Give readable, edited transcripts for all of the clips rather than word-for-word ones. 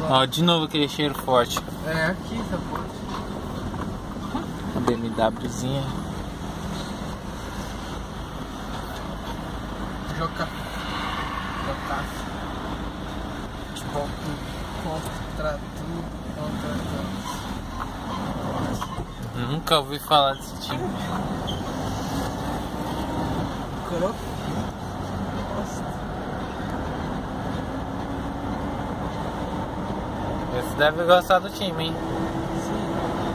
Ó, de novo aquele cheiro forte. É, aqui tá forte. BMWzinha. Jocaço. Contra tudo, contra todos. Nunca ouvi falar desse time. Coroca. Você deve gostar do time, hein? Sim.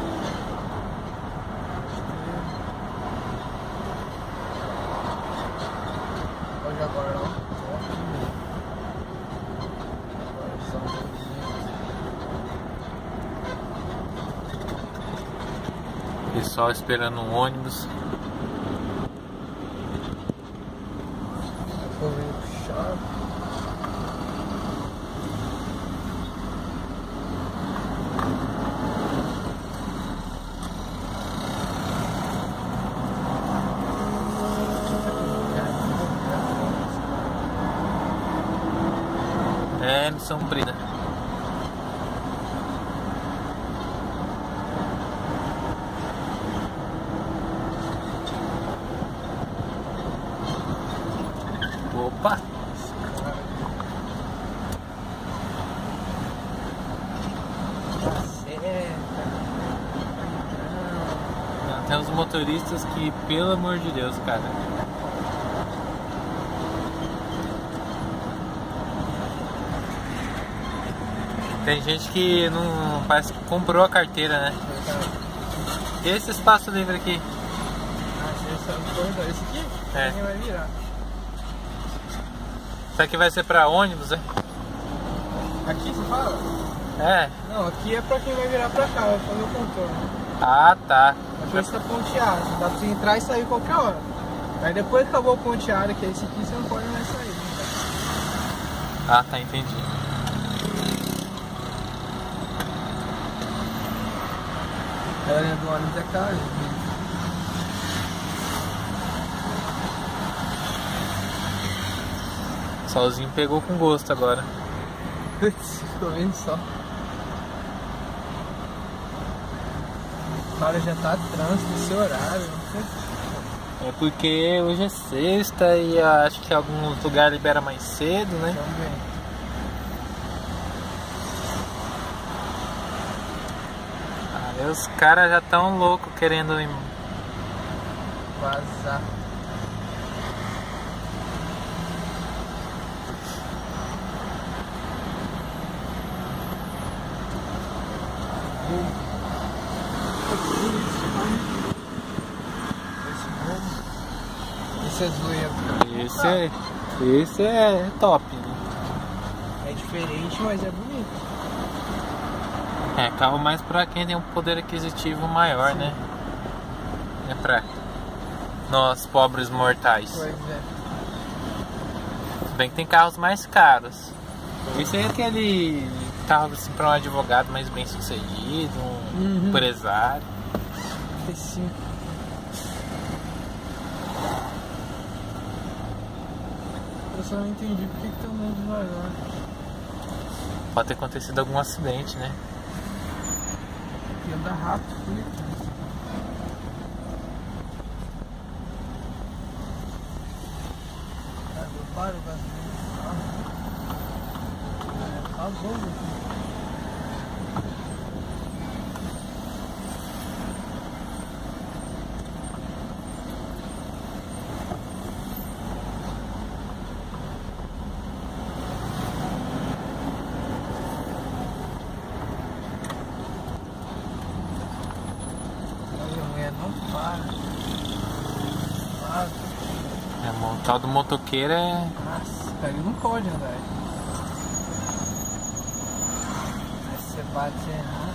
Hoje agora não. Pessoal esperando um ônibus. Tô meio puxado. É, missão cumprida. Opa! Tem uns motoristas que, pelo amor de Deus, cara. Tem gente que não parece que comprou a carteira, né? E esse espaço livre aqui? Esse aqui? É. Ninguém vai virar. Isso aqui vai ser pra ônibus, né? Aqui você fala? É. Não, aqui é pra quem vai virar pra cá, vai fazer o contorno. Ah, tá. Aqui está ponteado, dá pra você entrar e sair qualquer hora. Aí depois que acabou o ponteado, que é esse aqui, você não pode mais sair. Ah, tá, entendi. A galera do ônibus é caro. Solzinho pegou com gosto agora. Putz, ficou vendo só. O cara já tá trânsito nesse horário. É porque hoje é sexta e acho que alguns lugares libera mais cedo, né? Também. Aí os caras já tão loucos querendo ir. Vazar. Esse é zoeiro. Esse é top, né? É diferente, mas é bonito. É carro mais pra quem tem um poder aquisitivo maior, né? É pra nós pobres mortais. Pois é. Se bem que tem carros mais caros. Esse é aquele carro assim pra um advogado mais bem sucedido, um empresário. Sim. Eu só não entendi porque que tá andando devagar. Pode ter acontecido algum acidente, né? E anda rápido, né? Eu paro o gasolina. Acabou, meu. Não para. O tal do motoqueiro é. Nossa, cara, ele não pode andar. Aí você bate errado.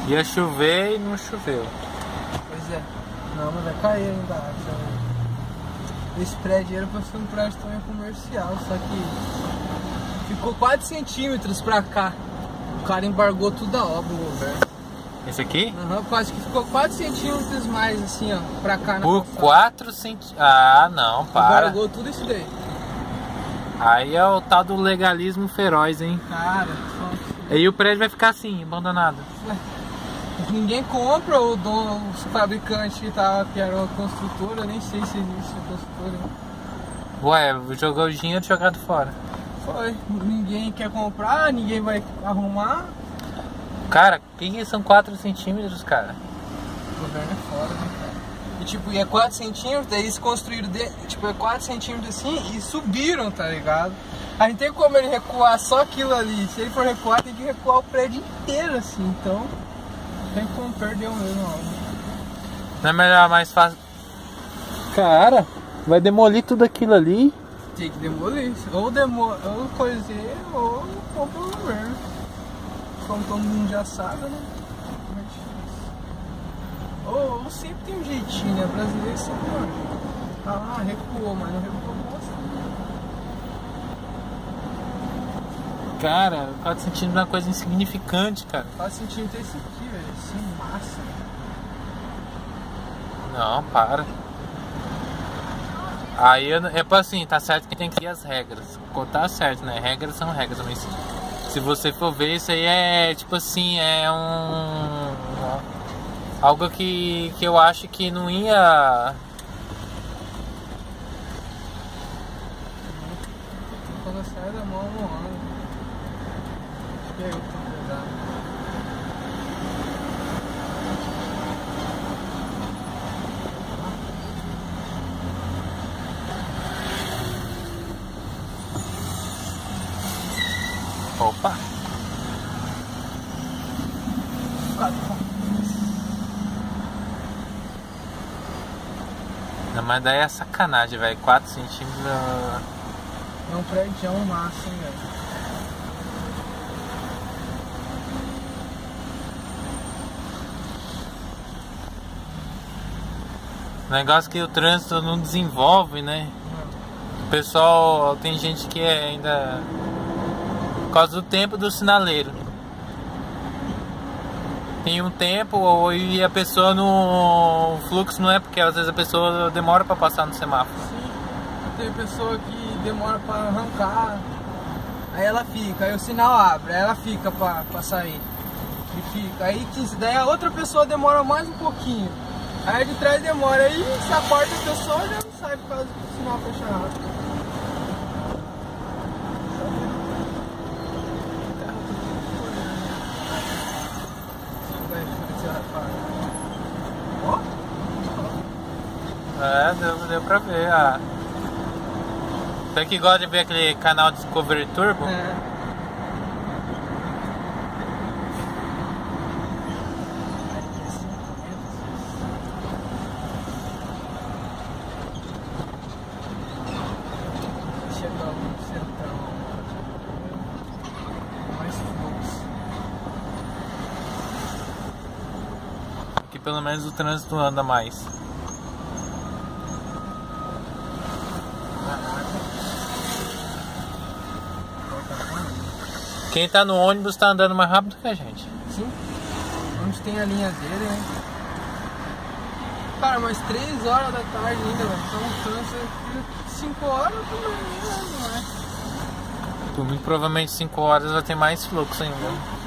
Ia chover e não choveu. Pois é. Não, mas vai cair ainda a água. Esse prédio era pra ser um prédio também comercial, só que ficou 4 centímetros pra cá. O cara embargou tudo a obra, o governo. Esse aqui? Aham, quase que ficou 4 centímetros mais assim, ó, pra cá na Por calçada. 4 centímetros. Ah, não, para. Embargou tudo isso daí. Aí é o tal do legalismo feroz, hein? Cara, Aí o prédio vai ficar assim, abandonado. ninguém compra, o dono, os fabricantes que era a construtora, eu nem sei se existe a construtora. Ué, jogou o dinheiro jogado fora. Foi, ninguém quer comprar, ninguém vai arrumar. Cara, o que são 4 centímetros, cara? O governo é fora, né, cara? E tipo, é 4 centímetros, daí eles construíram, é 4 centímetros assim e subiram, tá ligado? A gente tem como ele recuar só aquilo ali. Se ele for recuar, tem que recuar o prédio inteiro assim, então tem como perder o mesmo algo. Não é melhor, mais fácil? Cara, vai demolir tudo aquilo ali. Tem que demolir, ou coiseiro ou compra o governo. Como todo mundo já sabe, né? É difícil. Ou sempre tem um jeitinho, né? Brasileiro sempre recuou, mas não recuou bosta. Cara, 4 centímetros é uma coisa insignificante, cara. 4 centímetros é esse aqui, velho. Sem massa. Não, para. Aí, assim, tá certo que tem que ir as regras. Tá certo, né? Regras são regras, mas se você for ver, isso aí é, tipo assim, é algo que eu acho que não ia... Quando sai da mão, não anda. E aí, tá pesado. Opa! Não, mas daí é sacanagem, velho. 4 centímetros... É um prédio massa, hein, velho. Negócio que o trânsito não desenvolve, né? O pessoal, tem gente que ainda... Por causa do tempo do sinaleiro. Tem um tempo e a pessoa no fluxo não é porque às vezes a pessoa demora pra passar no semáforo. Sim, tem pessoa que demora pra arrancar, aí ela fica, aí o sinal abre, aí ela fica pra sair. E fica, aí daí a outra pessoa demora mais um pouquinho. Aí a de trás demora, aí se a quarta pessoa já não sai por causa do sinal fechado. É, deu pra ver. Você que gosta de ver aquele canal Discovery Turbo? É. Chegou no centrão. Mais fluxo. Que pelo menos o trânsito anda mais. Quem tá no ônibus tá andando mais rápido que a gente. Sim. Onde tem a linha dele, né? Cara, mas 3 horas da tarde ainda, velho. Então cansa 5 horas também, não é? Por mim, provavelmente 5 horas vai ter mais fluxo ainda.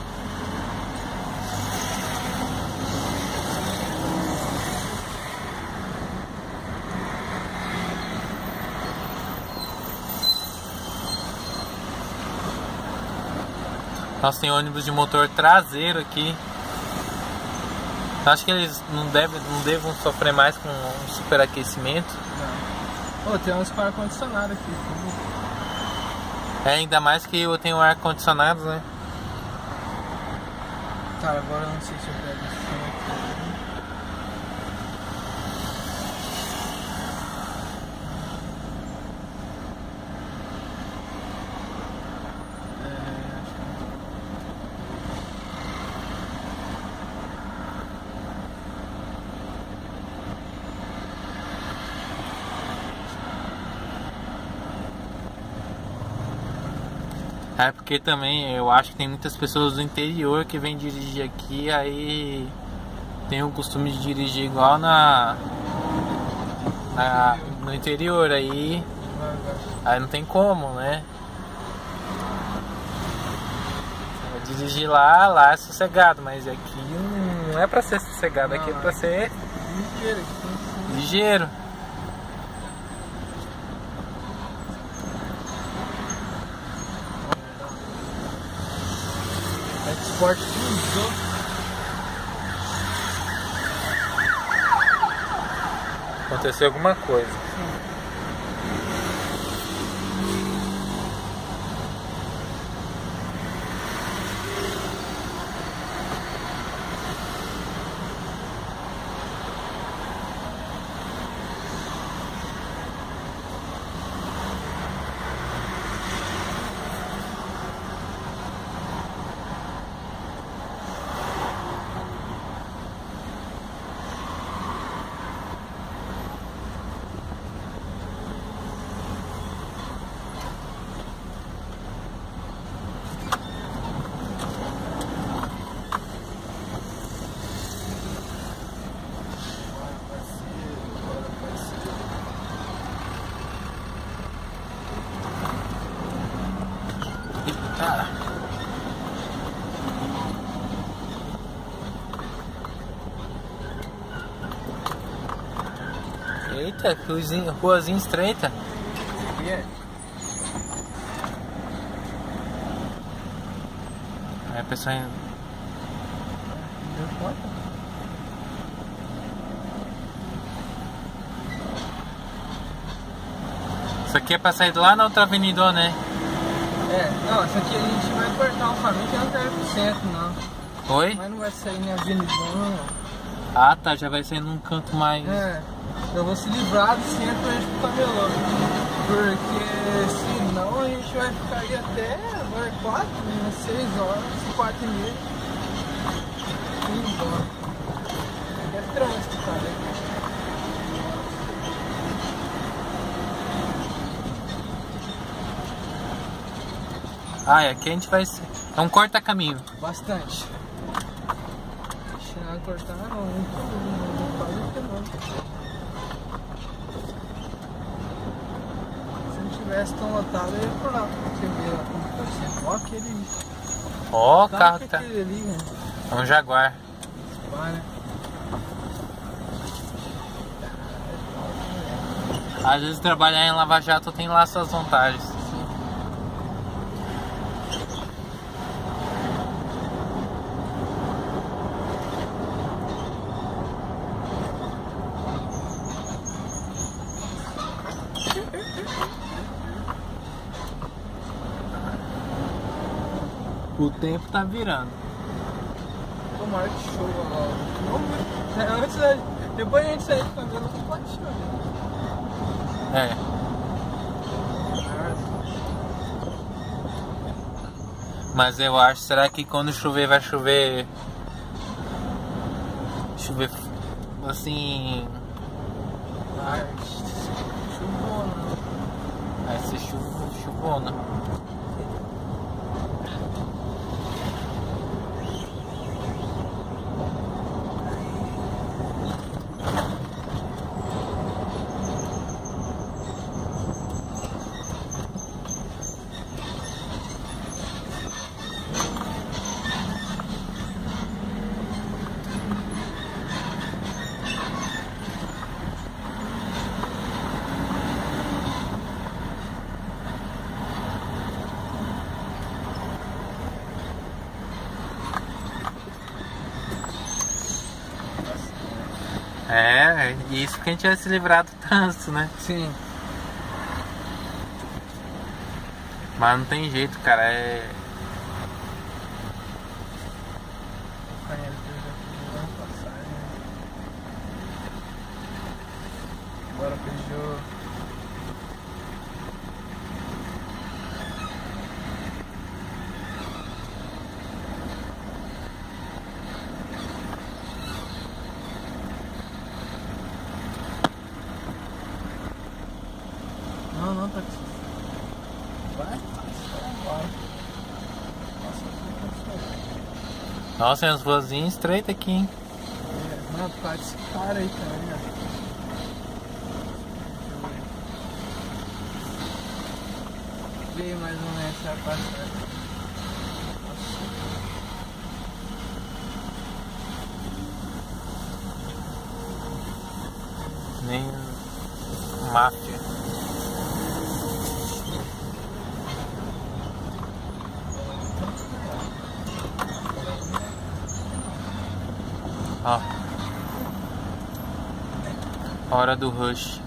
Nossa, tem ônibus de motor traseiro aqui. Acho que eles não devam sofrer mais com um superaquecimento. Não. Pô, tem uns com ar-condicionado aqui. É, ainda mais que eu tenho ar-condicionado, né? Cara, agora eu não sei se eu pego isso aqui. É porque também eu acho que tem muitas pessoas do interior que vêm dirigir aqui, aí tem o costume de dirigir igual no interior, aí não tem como, né? Dirigir lá é sossegado, mas aqui não é pra ser sossegado, aqui é pra ser ligeiro. Export cruzou. Aconteceu alguma coisa. Eita, ruazinha estreita. Aí a pessoa Isso aqui é pra sair lá na outra avenida, né? Não, isso aqui a gente vai cortar um caminho que não quero ir pro centro, não. Oi? Mas não vai sair na avenida, não. Ah, tá, já vai sair num canto mais... Eu vou se livrar do centro pra gente pro camelô. Porque senão a gente vai ficar aí até agora 6 horas, 4 e meia. E ir embora. É trânsito, cara. Ah, aqui a gente vai... É um corta-caminho. Bastante. Deixa eu cortar, não quase não. Se não tivesse tão lotado, eu ia por lá. Você vê lá como tá sendo. Ó aquele... Ó o carro que tá... aquele ali, né? É um Jaguar. Vai, né? Às vezes trabalhar em Lava Jato tem lá suas vantagens. O tempo tá virando. Tomara que chova logo. Depois a gente sair do cabelo, não pode chover. É. Mas eu acho, será que quando chover vai chover... Chover assim... Vai, chuvona. Vai ser chuvona. É, isso que a gente vai se livrar do trânsito, né? Sim. Mas não tem jeito, cara, é... Bora, Peugeot. Não, tá aqui. Vai, bora. Nossa, tem uns vozinhos estreitos aqui, hein? É, mano, por causa desse cara aí também, ó. Vê mais ou menos se vai passar. Nem máfia. Ó. Hora do rush.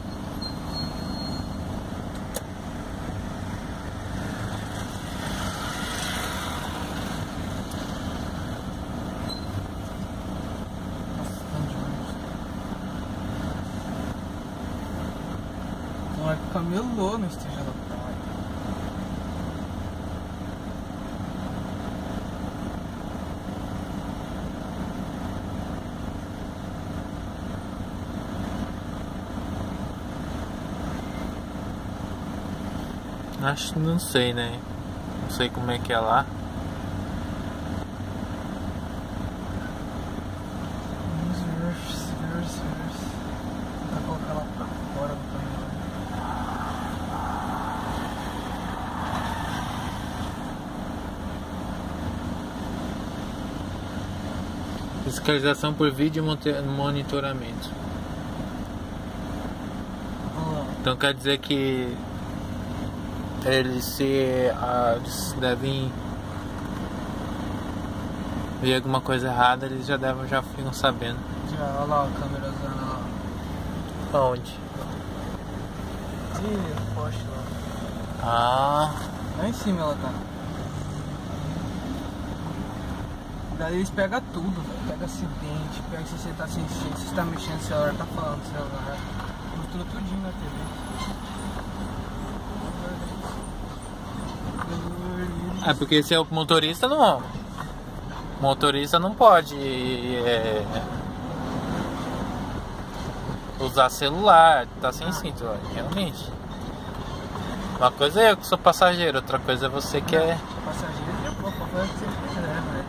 Vai ficar camelô no esteja da praia. Acho, não sei, né? Não sei como é que é lá. Vou colocar lá pra fora do banheiro. Fiscalização por vídeo e monitoramento. Então quer dizer que eles devem ver alguma coisa errada, eles já ficam sabendo. Já, olha lá a câmera usando lá. Aonde? Ih, o poste lá. Ah, Lá em cima ela tá. Daí eles pegam tudo, velho. Pega acidente, pega se você tá assistindo, se você tá mexendo no celular, tá falando no celular. Mostrou tudinho na TV. é porque se é o motorista não. O motorista não pode usar celular, tá sem cinto, realmente. Uma coisa é eu que sou passageiro, outra coisa é você que é. Passageiro é pouco, pode fazer o que você quiser, velho.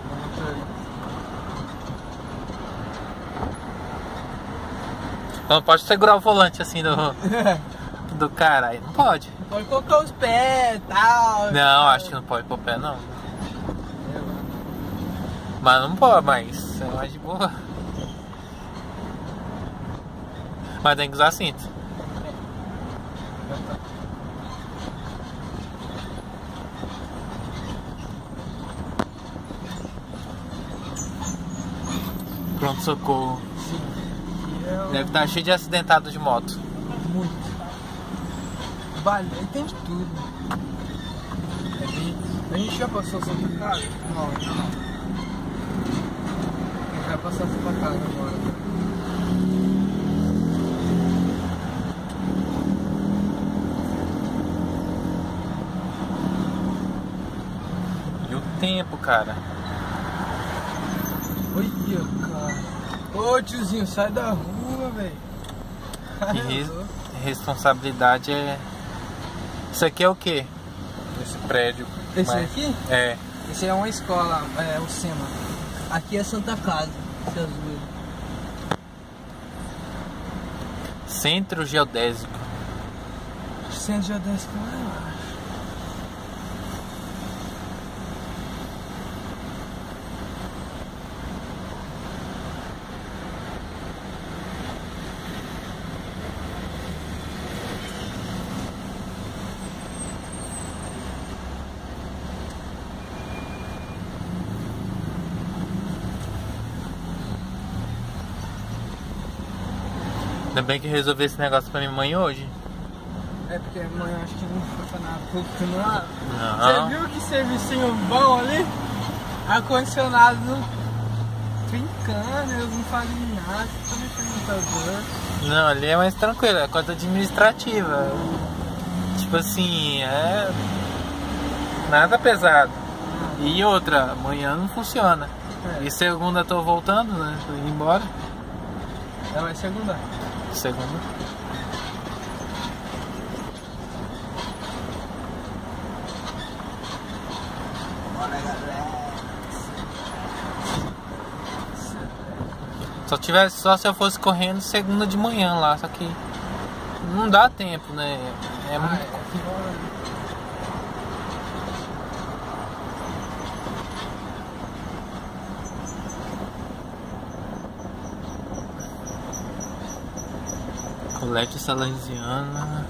Não pode segurar o volante assim do cara, aí não pode. Pode colocar os pés e tal. Não, acho que não pode pôr o pé não. Mas não pode, mas é mais de boa. Mas tem que usar cinto. Pronto, socorro. Sim. Deve estar cheio de acidentados de moto. Muito. Vale, aí tem de tudo. É bem... A gente já passou Santa Casa? Não, não. A gente vai passar Santa Casa agora. E o tempo, cara. Olha, cara. Ô tiozinho, sai da rua, velho. E responsabilidade é. Isso aqui é o que? Esse prédio. Esse aqui? É. Esse é uma escola, é o SEMA. Aqui é Santa Casa, vocês viram. Centro Geodésico. Centro Geodésico lá embaixo. Ainda bem que eu resolvi esse negócio pra minha mãe hoje. É porque amanhã acho que não foi na cultura. Não. Você viu que servicinho bom ali? Ar-condicionado trincando, eles não fazem nada, só mexendo no computador. Não, ali é mais tranquilo, é coisa administrativa. Tipo assim, é. Nada pesado. E outra, amanhã não funciona. É. E segunda eu tô voltando, né? Tô indo embora. Ela vai segunda. Segunda. Bora, galera. Só se eu fosse correndo segunda de manhã lá, só que não dá tempo, né? É muito. Colégio Salesiana.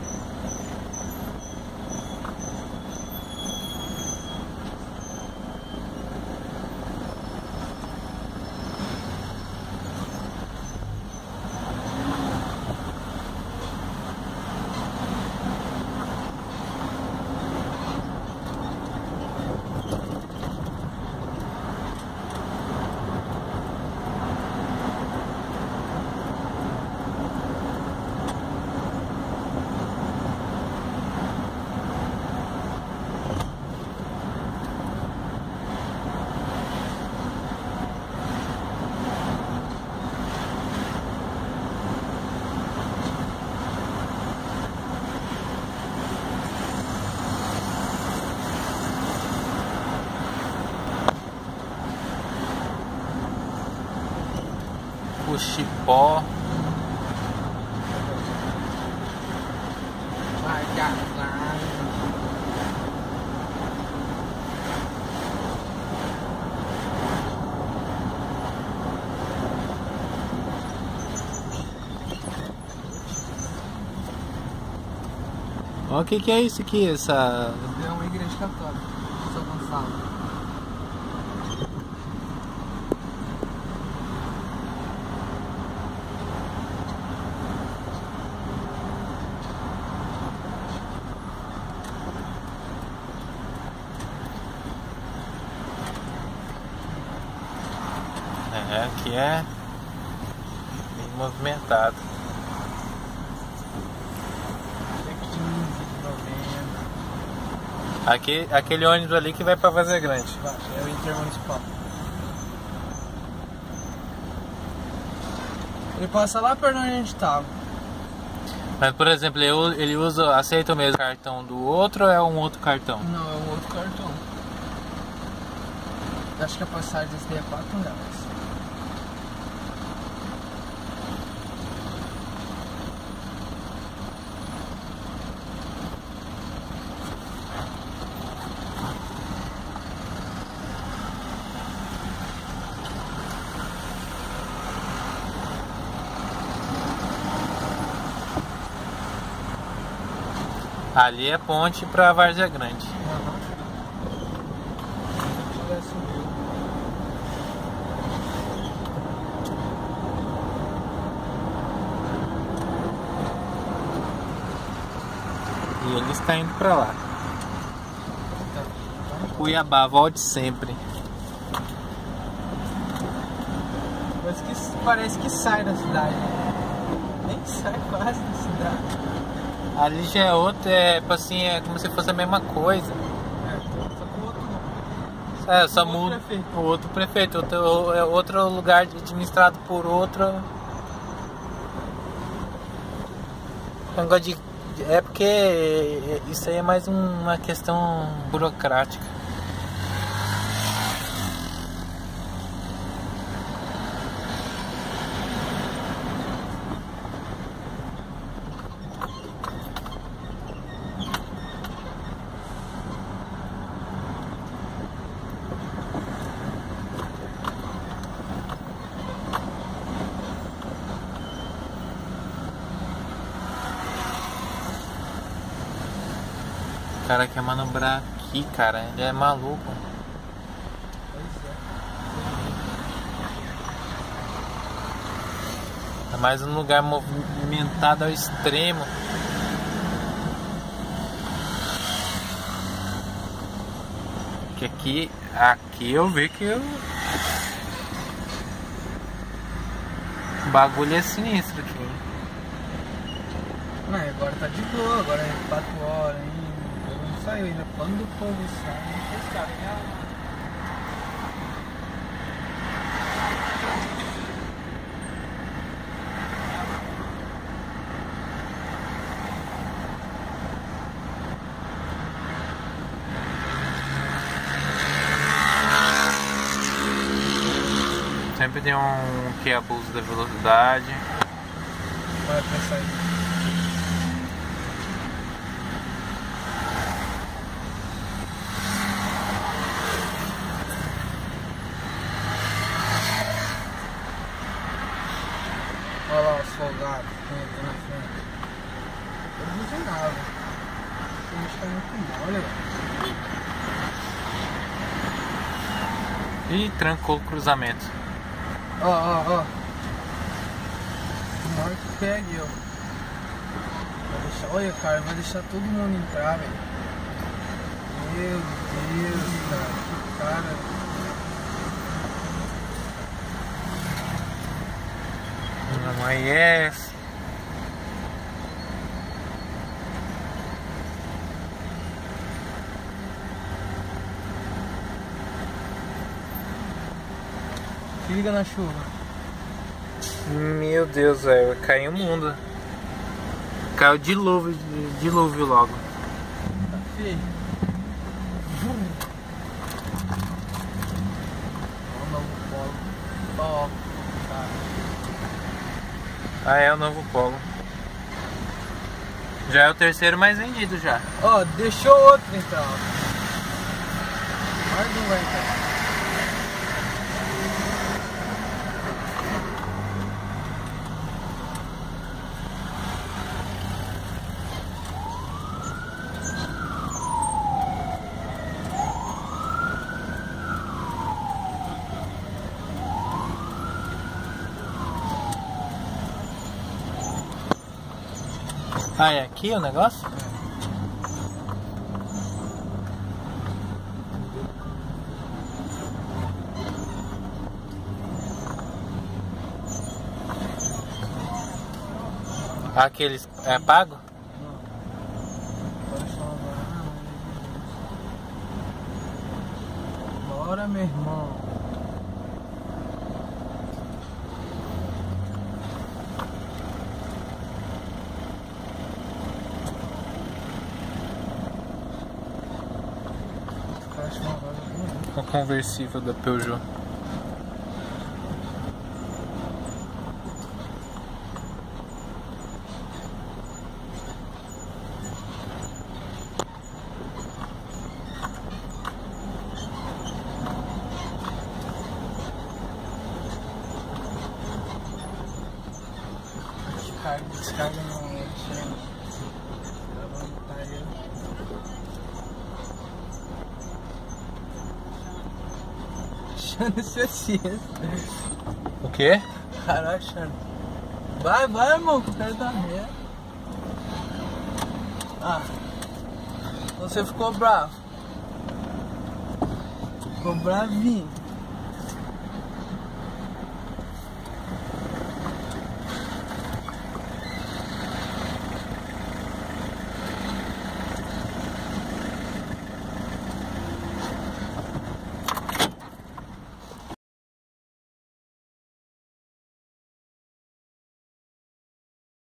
O Chipó. Olha o que é isso aqui, essa... É uma igreja católica, São Gonçalo. Aqui é bem movimentado. Aquele ônibus ali que vai pra Várzea Grande. É o intermunicipal. Ele passa lá perto onde a gente tava. Mas, por exemplo, ele aceita o mesmo cartão do outro ou é um outro cartão? Não, é um outro cartão. Acho que a passagem desse daí é R$4. Ali é ponte pra Várzea Grande. E ele está indo pra lá. Cuiabá, volte sempre. Parece que sai da cidade. Nem sai quase da cidade. Ali já é outro, assim, é como se fosse a mesma coisa. Só com outro nome. É, só muda o outro prefeito, outro lugar administrado por outro. É porque isso aí é mais uma questão burocrática. O cara quer manobrar aqui, cara, ele é maluco. É mais um lugar movimentado ao extremo. Que aqui eu vi que o bagulho é sinistro aqui. Não, agora tá de boa, agora é 4 horas ainda. Não saiu ainda. Quando o povo sai, não sei se sabe, né? sempre tem um que é abuso da velocidade. Vai pensar aí. Olha lá os folgados que entram na frente. Eu não sei nada. O bicho tá muito mole, velho. E trancou o cruzamento. Ó. Na hora que pegue, ó. Vai deixar, olha, cara, vai deixar todo mundo entrar, velho. Meu Deus, cara. Que cara. Mamãe, yes. Se liga na chuva. Meu Deus, velho, vai cair o mundo. Caiu dilúvio logo. Tá feio. Ó o novo polo. Ó, cara. Ah, é o novo Polo. Já é o terceiro mais vendido já. Ó, deixou outro então. Mais um vai entrar. Ah, é aqui o negócio? Aqueles é pago? Bora, meu irmão. O conversível da Peugeot. Descarga não é chama. Achando ciência. O quê? Caralho, achando. Vai, irmão, que eu quero dar merda. Ah, você ficou bravo. Ficou bravinho.